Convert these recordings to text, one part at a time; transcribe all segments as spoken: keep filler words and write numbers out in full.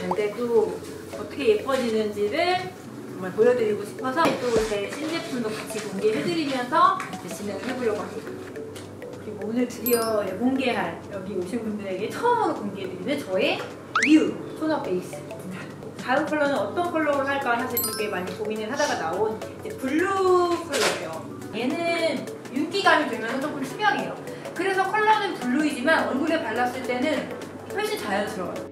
잘 되고 어떻게 예뻐지는지를 정말 보여드리고 싶어서 또 제 신제품도 같이 공개해드리면서 진행을 해보려고 합니다. 그리고 오늘 드디어 공개할, 여기 오신 분들에게 처음으로 공개해드리는 저의 뉴 톤업 베이스. 다음 컬러는 어떤 컬러로 할까 사실 되게 많이 고민을 하다가 나온 이제 블루 컬러예요. 얘는 윤기감이 들면서 조금 투명해요. 그래서 컬러는 블루이지만 얼굴에 발랐을 때는 훨씬 자연스러워요.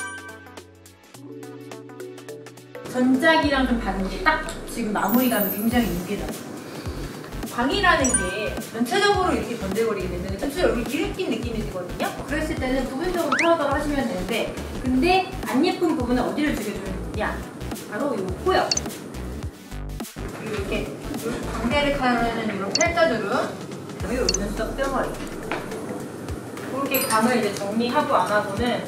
전작이랑 좀 다른 게 딱 지금 마무리감이 굉장히 윤기잖아요. 광이라는 게 전체적으로 이렇게 번들거리게 되면 전체 얼굴이 기름낀 느낌이 들거든요. 그랬을 때는 부분적으로 파우더를 하시면 되는데, 근데 안 예쁜 부분은 어디를 죽여주느냐? 바로 이 코옆. 그리고 이렇게 광대를 가르는 이런 팔자주름, 그리고 이 눈썹 뼈머리. 이렇게 감을 이제 정리하고 안 하고는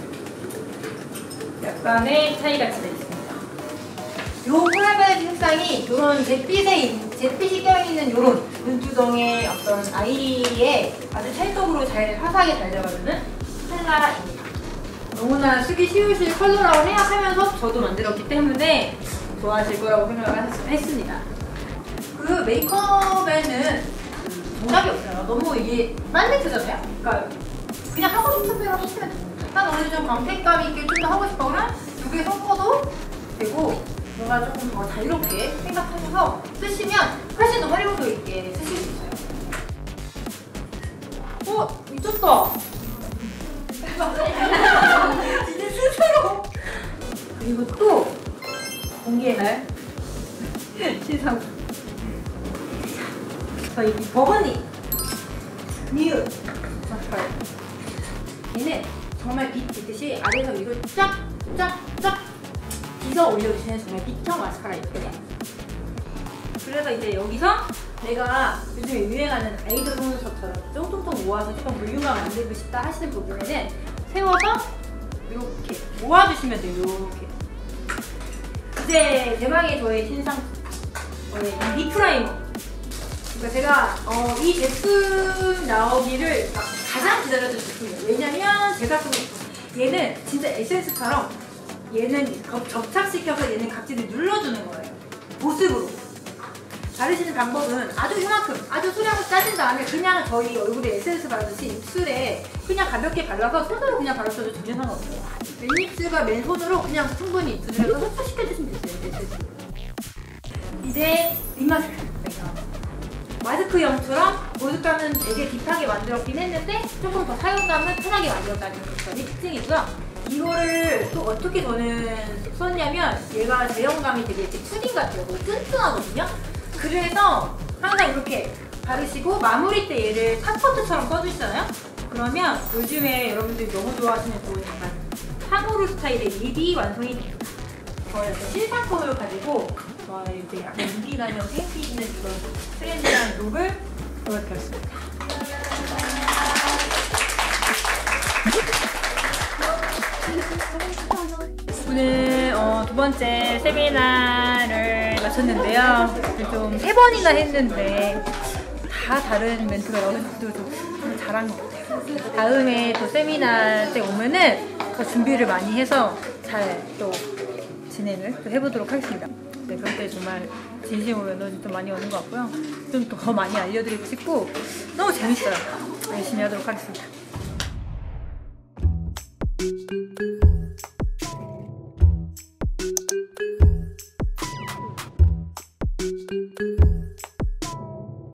약간의 차이가 진짜 있습니다. 이 콜라베이지 색상이 이런 잿빛에, 잿빛이 껴있는 이런 눈두덩의 어떤 아이에 아주 찰떡으로 잘, 화사하게 잘 잡아주는 컬러입니다. 너무나 쓰기 쉬우실 컬러라고 생각하면서 저도 만들었기 때문에 좋아하실 거라고 생각을 했습니다. 그 메이크업에는 정답이 없어요. 너무 이게 딴데트잖아요? 그러니까 그냥 하고 싶은 대로 하시면 됩니다. 난 오늘 좀 광택감 있게 좀 더 하고 싶거나 여기에 섞어도 되고 뭔가 조금 더 자유롭게 생각하셔서 쓰시면 훨씬 더 활용도 있게 쓰실 수 있어요. 어? 미쳤다! 진짜 스스로! 그리고 또 공개할 신상품. 저희 이 버거니 뉴 마스카라. 얘는 정말 빛 듯이 아래에서 위로 쫙쫙쫙 빗어 올려주시는 정말 빅형 마스카라이거든요. 그래서 이제 여기서 내가 요즘에 유행하는 아이돌 속눈썹처럼 쫑쫑쫑 모아서 조금 볼륨감 만들고 싶다 하시는 부분에는 세워서 이렇게 모아주시면 돼요. 이렇게. 이제 대망의 저의 신상품, 저의 립 프라이머. 그러니까 제가 어, 이 제품 나오기를 가장 기다렸던 제품이에요. 왜냐면 제가 쓰고 싶어요. 얘는 진짜 에센스처럼 얘는 접착시켜서 얘는 각질을 눌러주는 거예요. 보습으로. 바르시는 방법은 아주 이만큼, 아주 수량을 짜진 다음에 그냥 저희 얼굴에 에센스 바르듯이 입술에 그냥 가볍게 발라서 손으로 그냥 바르셔도 전혀 상관없어요. 맨입술과 맨손으로 그냥 충분히 입술을 흡수시켜주시면 됐어요. 이제 립 마스크. 마스크형처럼 보습감은 되게 딥하게 만들었긴 했는데 조금 더 사용감은 편하게 만들었다는 점이 특징이고요. 이거를 또 어떻게 저는 썼냐면 얘가 제형감이 되게 튜닝 같아요. 튼튼하거든요. 그래서 항상 이렇게 바르시고 마무리 때 얘를 탑코트처럼 써주시잖아요. 그러면 요즘에 여러분들이 너무 좋아하시는 그 약간 한우르 스타일의 립이 완성이 돼요. 저의 신상품을 가지고 저의 이제 약간 윤기나는 생기 있는 이런 트렌디한 룩을 보여드렸습니다. 오늘 어, 두 번째 세미나를 마쳤는데요. 좀 세 번이나 했는데 다 다른 멘트가 나오면서 좀 잘한 것 같아요. 다음에 또 세미나 때 오면은 더 준비를 많이 해서 잘 또 진행을 또 해보도록 하겠습니다. 네, 그때 정말 진심으로 에너지 좀 많이 오는 것 같고요. 좀 더 많이 알려드리고 싶고 너무 재밌어요. 열심히 하도록 하겠습니다.